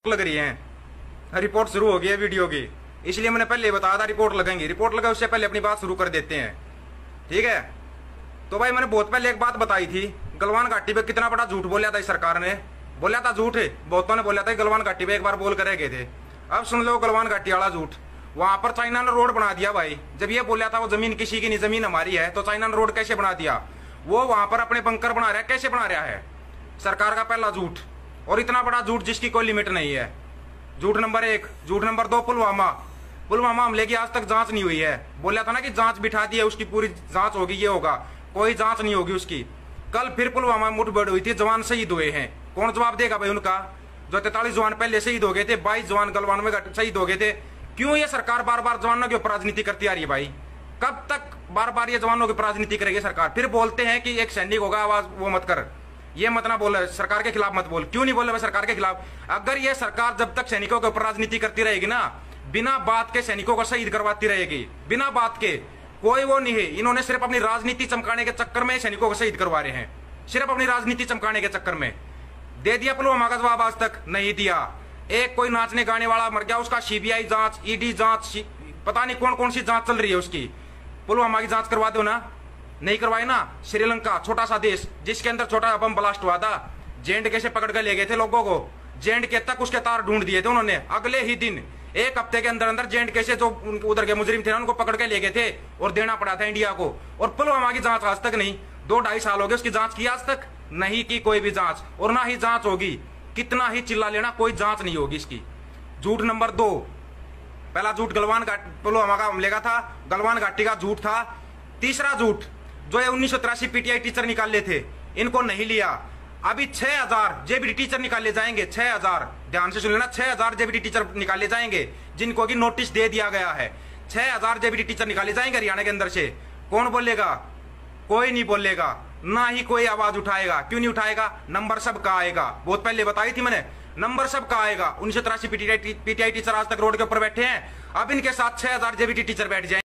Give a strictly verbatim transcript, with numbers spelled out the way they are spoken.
लग रही है, रिपोर्ट शुरू हो गई है वीडियो की, इसलिए मैंने पहले बताया था रिपोर्ट लगेंगी। रिपोर्ट लगा उससे पहले अपनी बात शुरू कर देते हैं, ठीक है। तो भाई मैंने बहुत पहले एक बात बताई थी, गलवान घाटी पे कितना बड़ा झूठ बोला था इस सरकार ने, बोला था झूठ है, बहुतों ने बोला था गलवान घाटी पे एक बार बोल कर गए थे। अब सुन लो गलवान घाटी वाला झूठ। वहां पर चाइना ने रोड बना दिया भाई, जब ये बोला था वो जमीन किसी की नहीं जमीन हमारी है, तो चाइना ने रोड कैसे बना दिया? वो वहां पर अपने बंकर बना रहा है, कैसे बना रहा है? सरकार का पहला झूठ, और इतना बड़ा झूठ जिसकी कोई लिमिट नहीं है। झूठ नंबर एक। झूठ नंबर दो, पुलवामा पुलवामा हमले की आज तक जांच नहीं हुई है। बोला था ना कि जांच बिठा दी है, उसकी पूरी जांच होगी, ये होगा, कोई जांच नहीं होगी उसकी। कल फिर पुलवामा में मुठभेड़ हुई थी, जवान शहीद हुए हैं, कौन जवाब देगा भाई उनका? जो तैतालीस जवान पहले शहीद हो गए थे, बाईस जवान गलवान में शहीद हो गए थे। क्यों ये सरकार बार बार जवानों के ऊपर राजनीति करती आ रही है भाई? कब तक बार बार ये जवानों के ऊपर राजनीति करेगी सरकार? फिर बोलते हैं कि एक सैनिक होगा, आवाज वो मत कर, ये मत ना बोल, सरकार के खिलाफ मत बोल। क्यों नहीं बोल रहे सरकार के खिलाफ? अगर ये सरकार जब तक सैनिकों के ऊपर राजनीति करती रहेगी ना, बिना बात के सैनिकों को शहीद करवाती रहेगी, बिना बात के, कोई वो नहीं है। इन्होंने सिर्फ अपनी राजनीति चमकाने के चक्कर में सैनिकों को शहीद करवा रहे हैं, सिर्फ अपनी राजनीति चमकाने के चक्कर में। दे दिया पुलवामा का जवाब? आज तक नहीं दिया। एक कोई नाचने गाने वाला मर गया, उसका सीबीआई जांच, ईडी जांच, पता नहीं कौन कौन सी जांच चल रही है उसकी। पुलवामा की जांच करवा दो ना, नहीं करवाई ना। श्रीलंका छोटा सा देश जिसके अंदर छोटा बम ब्लास्ट हुआ था, जेएंड के से पकड़ के ले गए थे लोगों को, जेएंड के तक उसके तार ढूंढ दिए थे उन्होंने। अगले ही दिन एक हफ्ते के अंदर अंदर जेएंड के से जो उधर के मुजरिम थे ना, उनको पकड़ के ले गए थे और देना पड़ा था इंडिया को। और पुलवामा की जांच आज तक नहीं। दो ढाई साल हो गए उसकी जांच की, आज तक नहीं की कोई भी जांच, और ना ही जांच होगी। कितना ही चिल्ला लेना, कोई जांच नहीं होगी इसकी। झूठ नंबर दो। पहला झूठ गलवान घाटी पुलवामा का हमले का था, गलवान घाटी का झूठ था। तीसरा झूठ, जो ये उन्नीस सौ तिरासी पीटीआई टीचर निकाले थे, इनको नहीं लिया। अभी छह हजार जेबीटी टीचर निकाले जाएंगे, छह हजार, ध्यान से सुन लेना, छह हजार जेबीटी टीचर निकाले जाएंगे, जिनको की नोटिस दे दिया गया है। छह हजार जेबीटी टीचर निकाले जाएंगे हरियाणा के अंदर से। कौन बोलेगा? कोई नहीं बोलेगा, ना ही कोई आवाज उठाएगा। क्यों नहीं उठाएगा? नंबर सबका आएगा, बहुत पहले बताई थी मैंने, नंबर सबका आएगा। उन्नीस सौ तिरासी पीटीआई टीचर आज तक रोड के ऊपर बैठे हैं, अब इनके साथ छह हजार जेबीटी टीचर बैठ जाएंगे।